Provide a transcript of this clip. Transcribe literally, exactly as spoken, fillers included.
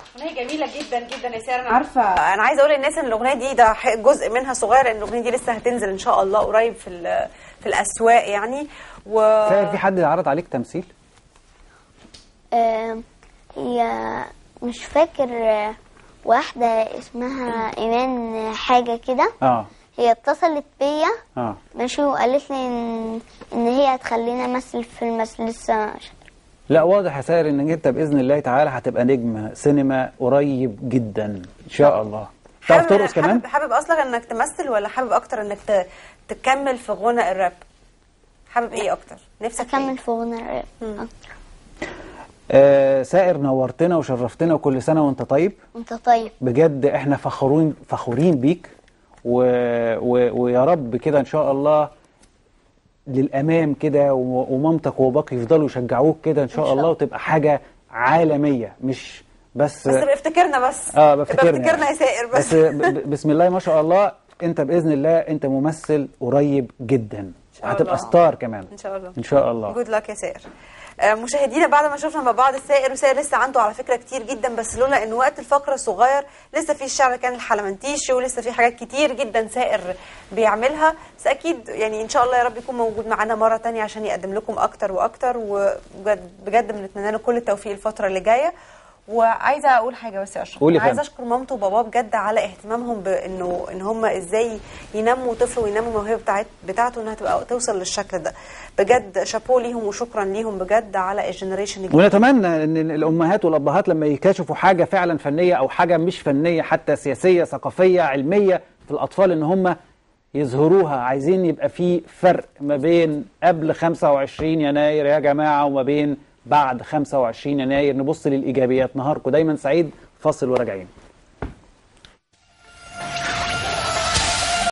اغنيه جميله جدا جدا يا ساره. انا عارفه، انا عايزه اقول للناس ان الاغنيه دي ده جزء منها صغير، لان الاغنيه دي لسه هتنزل ان شاء الله قريب في في الاسواق يعني. و سائر، في حد عرض عليك تمثيل؟ آه هي مش فاكر، واحده اسمها ايمان حاجه كده. اه هي اتصلت بيا اه ماشي، وقالت لي ان ان هي هتخليني امثل فيلم، بس لسه. لا، واضح يا سائر انك انت باذن الله تعالى هتبقى نجم سينما قريب جدا ان شاء الله. تعرف ترقص كمان؟ حابب, حابب اصلا انك تمثل، ولا حابب اكتر انك تكمل في غنى الراب؟ حابب ايه اكتر؟ نفسك اكمل إيه؟ في غنى الراب اكتر. آه سائر، نورتنا وشرفتنا، وكل سنه وانت طيب. انت طيب بجد احنا فخورين فخورين بيك، و... و... ويا رب كده ان شاء الله للامام كده، ومامتك وباباك يفضلوا يشجعوك كده ان شاء, إن شاء الله، وتبقى حاجه عالميه، مش بس بس افتكرنا بس اه بفتكرنا افتكرنا يا سائر بس, بس ب... بسم الله ما شاء الله، انت باذن الله انت ممثل قريب جدا، هتبقى ستار كمان ان شاء الله. ان شاء الله. جود لك يا سائر. مشاهدينا، بعد ما شفنا مع بعض السائر، وسائر لسه عنده على فكره كتير جدا، بس لولا ان وقت الفقره الصغير لسه في الشعر كان الحلمنتيش، ولسه في حاجات كتير جدا سائر بيعملها، بس اكيد يعني ان شاء الله يا رب يكون موجود معانا مره ثانيه عشان يقدم لكم اكتر واكتر، وبجد بجد بنتمنى له كل التوفيق الفتره اللي جايه. وعايزه اقول حاجه بس يا اشرف، عايزه اشكر مامته وباباه بجد على اهتمامهم بانه ان هم ازاي ينموا طفل وينموا الموهبه بتاعت بتاعته انها تبقى توصل للشكل ده. بجد شابو ليهم وشكرا ليهم بجد على الجنريشن الجديد. ونتمنى ان الامهات والابهات لما يكتشفوا حاجه فعلا فنيه او حاجه مش فنيه، حتى سياسيه ثقافيه علميه في الاطفال، ان هم يظهروها. عايزين يبقى في فرق ما بين قبل خمسة وعشرين يناير يا جماعه وما بين بعد خمسة وعشرين يناير. نبص للإيجابيات. نهاركم دايما سعيد. فاصل وراجعين.